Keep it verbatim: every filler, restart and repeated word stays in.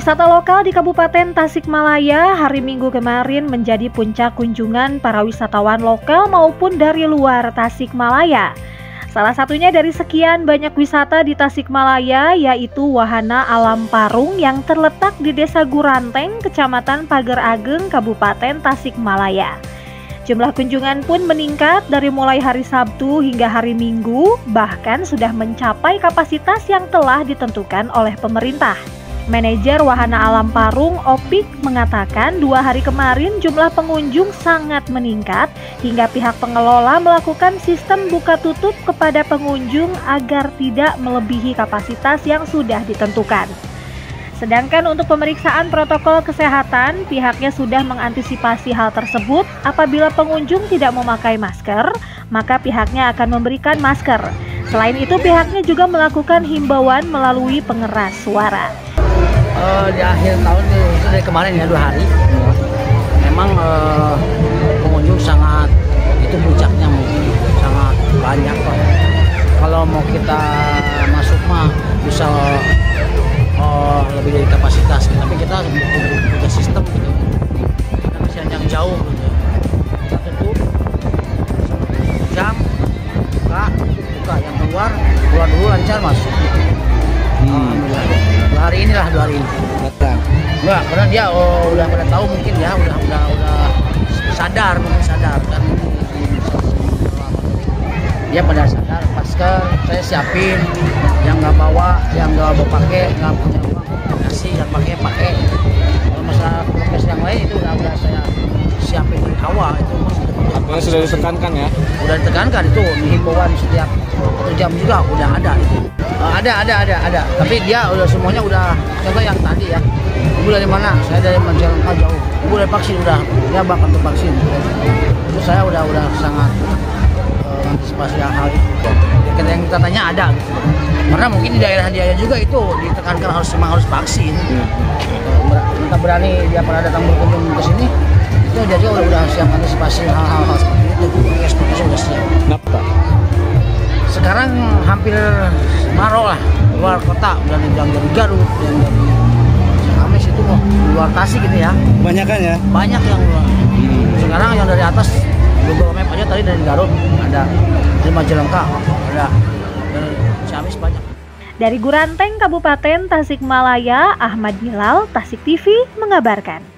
Wisata lokal di Kabupaten Tasikmalaya hari Minggu kemarin menjadi puncak kunjungan para wisatawan lokal maupun dari luar Tasikmalaya. Salah satunya dari sekian banyak wisata di Tasikmalaya yaitu Wahana Alam Parung yang terletak di Desa Guranteng, Kecamatan Pager Ageng, Kabupaten Tasikmalaya. Jumlah kunjungan pun meningkat dari mulai hari Sabtu hingga hari Minggu, bahkan sudah mencapai kapasitas yang telah ditentukan oleh pemerintah. Manajer Wahana Alam Parung, Opik, mengatakan dua hari kemarin jumlah pengunjung sangat meningkat hingga pihak pengelola melakukan sistem buka tutup kepada pengunjung agar tidak melebihi kapasitas yang sudah ditentukan. Sedangkan untuk pemeriksaan protokol kesehatan, pihaknya sudah mengantisipasi hal tersebut. Apabila pengunjung tidak memakai masker, maka pihaknya akan memberikan masker. Selain itu, pihaknya juga melakukan himbauan melalui pengeras suara. Uh, di akhir tahun itu dari kemarin ya dua hari memang uh, pengunjung sangat itu puncaknya sangat banyak Pak. Kalau mau kita masuk mah bisa uh, lebih dari kapasitas, tapi kita punya sistem gitu, kita bisa yang jauh gitu. Kita tutup jam buka buka yang keluar keluar dulu lancar masuk gitu. Hmm. Dua hari inilah dua hari ini. Enggak, karena dia oh, udah pada tahu mungkin ya, udah udah udah sadar mungkin sadar kan. Dia pada sadar, masker saya siapin, yang nggak bawa, yang nggak bawa pakai, nggak punya uang kasih, yang pakai pakai. Kalau masalah prokes yang lain itu udah udah saya siapin dari awal itu. Artinya sudah ditekankan ya? Udah ditekankan itu, himbauan setiap satu jam juga udah ada itu. Uh, ada ada ada ada tapi dia udah semuanya udah, contoh yang tadi ya, ibu dari mana, saya dari Majalengka jauh, ibu dari vaksin udah, dia bakal untuk vaksin itu saya udah udah sangat uh, antisipasi hal itu. Yang kita tanya ada gitu. Karena mungkin di daerah dia juga itu ditekankan harus semua harus vaksin. Kita berani dia pernah datang berkunjung ke sini, itu dia juga udah, udah siap antisipasi hal-hal seperti itu. S P K sudah siap. Kenapa? Sekarang hampir maro lah, luar kota, dan yang dari Garut, yang dari Ciamis itu loh, luar Tasik gitu ya. Banyak kan ya? Banyak yang luar. Sekarang yang dari atas, Google Map aja tadi dari Garut, ada dari Majalengka, ada dari Ciamis banyak. Dari Guranteng, Kabupaten Tasikmalaya, Ahmad Bilal, Tasik T V mengabarkan.